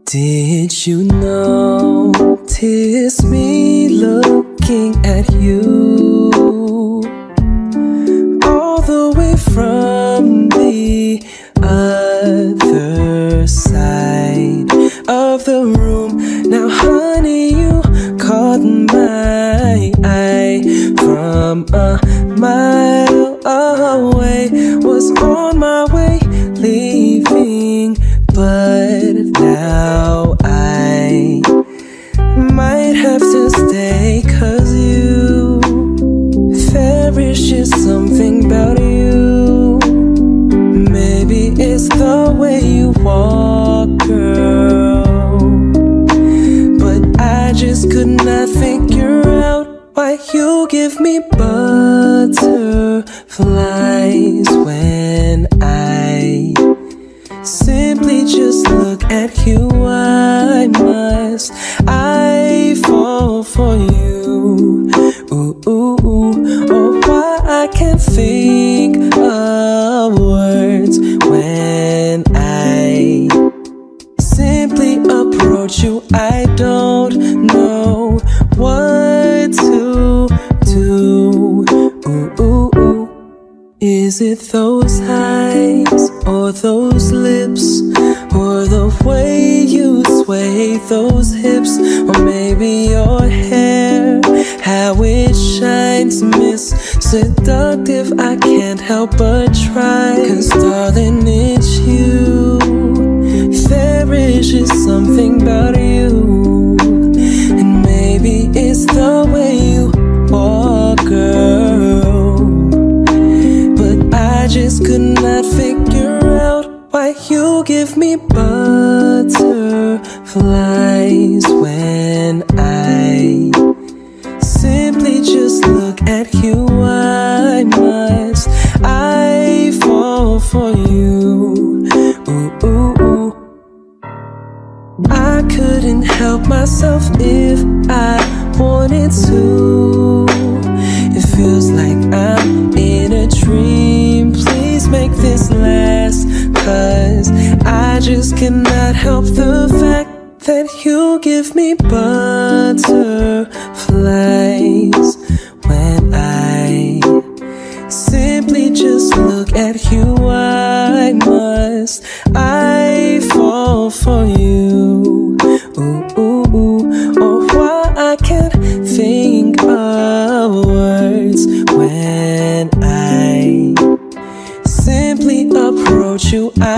Did you notice me looking at you all the way from the other side of the room? Now honey, you caught my eye from a mile away. Was on my way leaving, but now I might have to stay, 'cause there is just something about you. Maybe it's the way you walk, girl, but I just could not figure out why you give me butterflies when I simply just look at you. I fall for you. Ooh, ooh, ooh. Oh, why I can't think of words when I simply approach you. I don't know what to do. Ooh, ooh, ooh. Is it those eyes, or those lips, or the way you sway those hips, or maybe your hair, how it shines, Miss Seductive? I can't help but try, 'cause darling, it's you. There is just something about you, and maybe it's the way you walk, girl, but I just could not figure out why you give me butterflies when I simply just look at you. I fall for you. Ooh, ooh, ooh. I couldn't help myself if I wanted to. It feels like I'm in a dream. Please make this last, 'cause I just cannot help the fact that you give me butterflies when I simply just look at you. I fall for you. Ooh, ooh, ooh. Oh, why I can't think of words when I simply approach you.